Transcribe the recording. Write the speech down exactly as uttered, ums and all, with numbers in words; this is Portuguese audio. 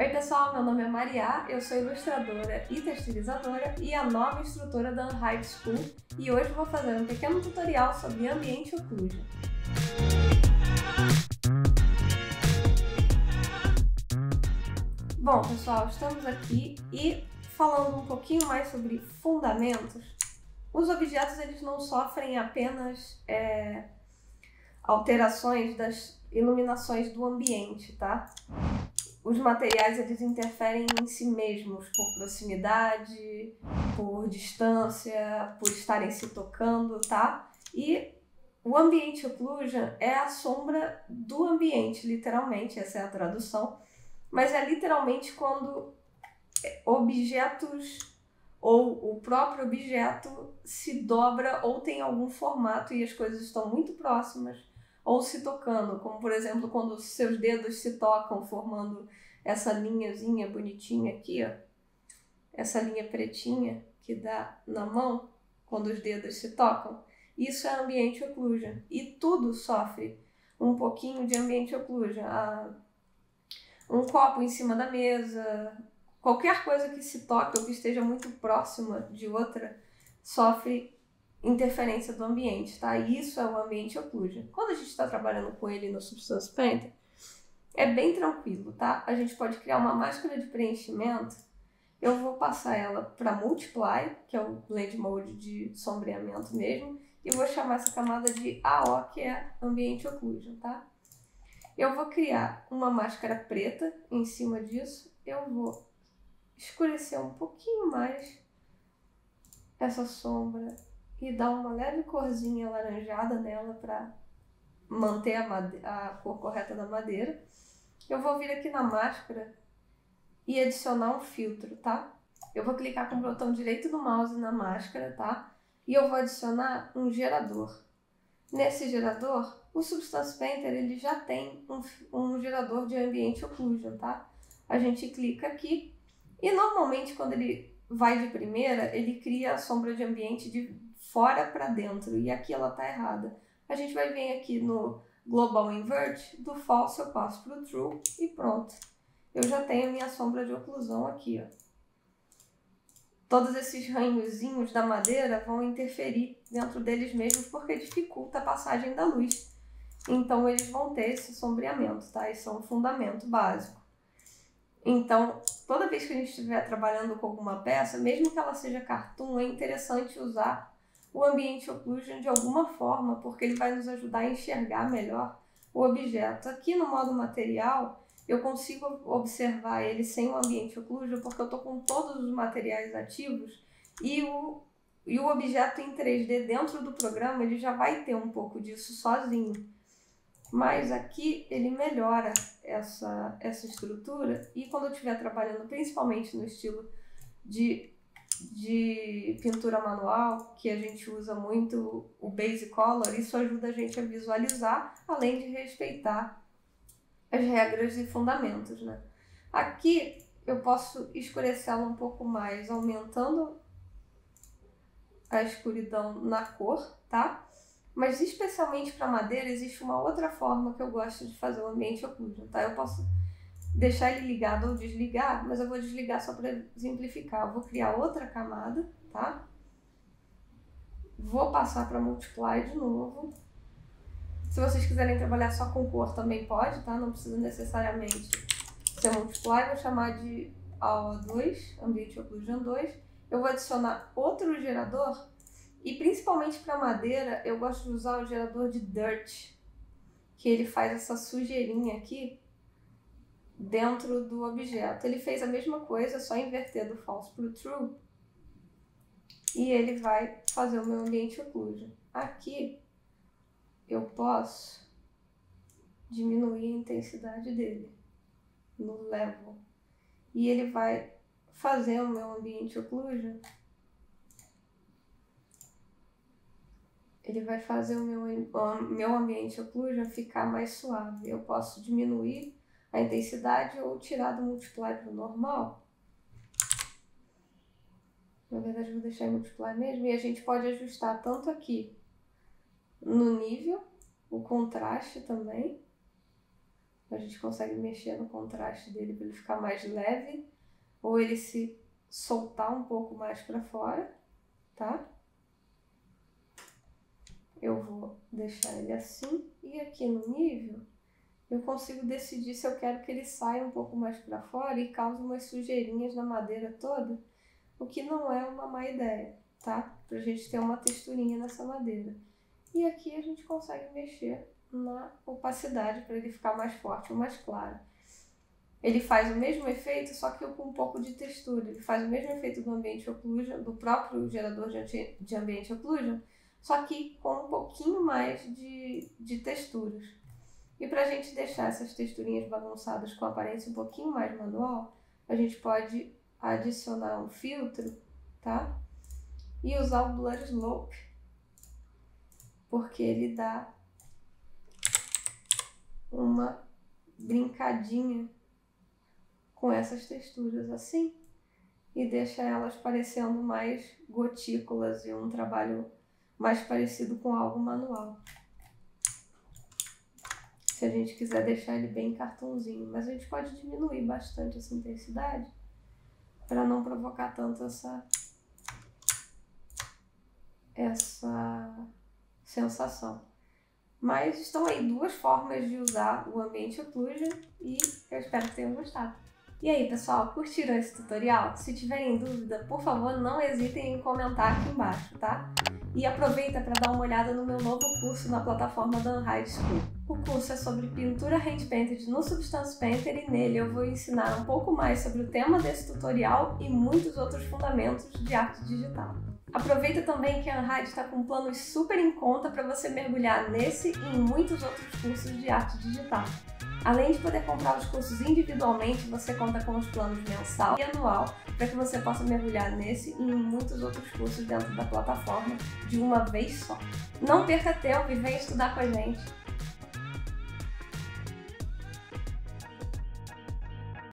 Oi pessoal, meu nome é Maria, eu sou ilustradora e textilizadora e a nova instrutora da Unhide School, e hoje vou fazer um pequeno tutorial sobre Ambient Occlusion. Bom pessoal, estamos aqui e falando um pouquinho mais sobre fundamentos. Os objetos eles não sofrem apenas é, alterações das iluminações do ambiente, tá? Os materiais eles interferem em si mesmos por proximidade, por distância, por estarem se tocando, tá? E o Ambient Occlusion é a sombra do ambiente, literalmente, essa é a tradução. Mas é literalmente quando objetos ou o próprio objeto se dobra ou tem algum formato e as coisas estão muito próximas ou se tocando, como por exemplo quando os seus dedos se tocam formando essa linhazinha bonitinha aqui, ó, essa linha pretinha que dá na mão quando os dedos se tocam. Isso é Ambient Occlusion e tudo sofre um pouquinho de Ambient Occlusion. Ah, um copo em cima da mesa, qualquer coisa que se toque ou que esteja muito próxima de outra sofre interferência do ambiente, tá? Isso é o Ambient Occlusion. Quando a gente está trabalhando com ele no Substance Painter, é bem tranquilo, tá? A gente pode criar uma máscara de preenchimento. Eu vou passar ela para Multiply, que é o Blend Mode de sombreamento mesmo, e vou chamar essa camada de A O, que é Ambient Occlusion, tá? Eu vou criar uma máscara preta em cima disso. Eu vou escurecer um pouquinho mais essa sombra e dar uma leve corzinha alaranjada nela para manter a, a cor correta da madeira. Eu vou vir aqui na máscara e adicionar um filtro, tá? Eu vou clicar com o botão direito do mouse na máscara, tá? E eu vou adicionar um gerador. Nesse gerador, o Substance Painter ele já tem um, um gerador de Ambient Occlusion, tá? A gente clica aqui e normalmente quando ele vai de primeira, ele cria a sombra de ambiente de fora para dentro e aqui ela tá errada. A gente vai vir aqui no Global Invert, do False eu passo para o True e pronto. Eu já tenho a minha sombra de oclusão aqui, ó. Todos esses ranhozinhos da madeira vão interferir dentro deles mesmos porque dificulta a passagem da luz. Então eles vão ter esse sombreamento, tá? Isso é um fundamento básico. Então, toda vez que a gente estiver trabalhando com alguma peça, mesmo que ela seja cartoon, é interessante usar o Ambient Occlusion de alguma forma, porque ele vai nos ajudar a enxergar melhor o objeto. Aqui no modo material, eu consigo observar ele sem o Ambient Occlusion porque eu estou com todos os materiais ativos e o, e o objeto em três D dentro do programa ele já vai ter um pouco disso sozinho. Mas aqui ele melhora essa, essa estrutura e quando eu estiver trabalhando principalmente no estilo de, de pintura manual, que a gente usa muito o Base Color, isso ajuda a gente a visualizar, além de respeitar as regras e fundamentos, né? Aqui eu posso escurecê-la um pouco mais, aumentando a escuridão na cor, tá? Mas especialmente para madeira existe uma outra forma que eu gosto de fazer o Ambient Occlusion, tá? Eu posso deixar ele ligado ou desligar, mas eu vou desligar só para simplificar. Eu vou criar outra camada, tá? Vou passar para Multiply de novo. Se vocês quiserem trabalhar só com cor também pode, tá? Não precisa necessariamente ser Multiply. Vou chamar de A O dois, Ambient Occlusion dois. Eu vou adicionar outro gerador e principalmente para madeira eu gosto de usar o gerador de Dirt, que ele faz essa sujeirinha aqui dentro do objeto. Ele fez a mesma coisa, só inverter do False para o True e ele vai fazer o meu Ambient Occlusion. Aqui eu posso diminuir a intensidade dele no level e ele vai fazer o meu Ambient Occlusion. Ele vai fazer o meu, o meu Ambient Occlusion ficar mais suave. Eu posso diminuir a intensidade ou tirar do Multiply para o normal. Na verdade eu vou deixar em Multiply mesmo. E a gente pode ajustar tanto aqui no nível, o contraste também, A gente consegue mexer no contraste dele para ele ficar mais leve ou ele se soltar um pouco mais para fora, tá? Eu vou deixar ele assim e aqui no nível eu consigo decidir se eu quero que ele saia um pouco mais para fora e cause umas sujeirinhas na madeira toda, o que não é uma má ideia, tá? Pra gente ter uma texturinha nessa madeira. E aqui a gente consegue mexer na opacidade para ele ficar mais forte ou mais claro. Ele faz o mesmo efeito, só que com um pouco de textura. Ele faz o mesmo efeito do Ambient Occlusion, do próprio gerador de, de Ambient Occlusion, só que com um pouquinho mais de, de texturas. E para a gente deixar essas texturinhas bagunçadas com aparência um pouquinho mais manual, a gente pode adicionar um filtro, tá? E usar o Blur Slope, porque ele dá uma brincadinha com essas texturas assim e deixa elas parecendo mais gotículas e um trabalho mais parecido com algo manual. Se a gente quiser deixar ele bem cartãozinho, mas a gente pode diminuir bastante essa intensidade para não provocar tanto essa essa sensação. Mas estão aí duas formas de usar o Ambient Occlusion e eu espero que tenham gostado. E aí, pessoal, curtiram esse tutorial? Se tiverem dúvida, por favor, não hesitem em comentar aqui embaixo, tá? E aproveita para dar uma olhada no meu novo curso na plataforma da Unhide School. O curso é sobre pintura hand painted no Substance Painter e nele eu vou ensinar um pouco mais sobre o tema desse tutorial e muitos outros fundamentos de arte digital. Aproveita também que a Unhide está com planos super em conta para você mergulhar nesse e em muitos outros cursos de arte digital. Além de poder comprar os cursos individualmente, você conta com os planos mensal e anual para que você possa mergulhar nesse e em muitos outros cursos dentro da plataforma de uma vez só. Não perca tempo e venha estudar com a gente!